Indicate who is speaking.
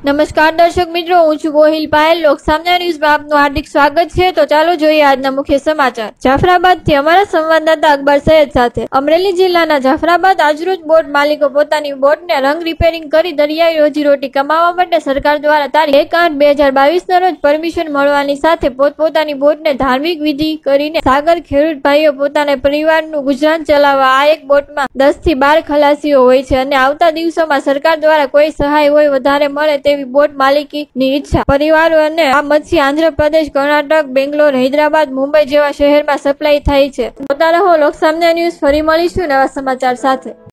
Speaker 1: નમસ્કાર દર્શક મિત્રો, હું છું ગોહિલ પાયલ. લોકસામના ન્યૂઝમાં આપનું હાર્દિક સ્વાગત છે. તો ચાલો જોઈએ આજના મુખ્ય સમાચાર. જાફરાબાદથી અમારા સંવાદદાતા અકબર સૈયદ સાથે. અમરેલી જિલ્લાના જાફરાબાદ આજરોજ બોટ માલિકો પોતાની બોટને રંગ રિપેરિંગ કરી દરિયાઈ રોજીરોટી કમાવા માટે સરકાર દ્વારા તારીખ 1/8/2022 રોજ પરમિશન મળવાની સાથે પોતપોતાની બોટને ધાર્મિક વિધિ કરીને સાગર ખેડૂત ભાઈઓ પોતાના પરિવારનું ગુજરાન ચલાવવા આ એક બોટમાં 10 થી 12 ખલાસીઓ હોય છે અને આવતા દિવસોમાં સરકાર દ્વારા કોઈ સહાય હોય વધારે મળે તેવી બોટ માલિકીની ઈચ્છા પરિવારો અને આ મચ્છી આંધ્રપ્રદેશ, કર્ણાટક, બેંગ્લોર, હૈદરાબાદ, મુંબઈ જેવા શહેરમાં સપ્લાય થાય છે. જોતા રહો લોકસામના ન્યૂઝ. ફરી મળીશું નવા સમાચાર સાથે.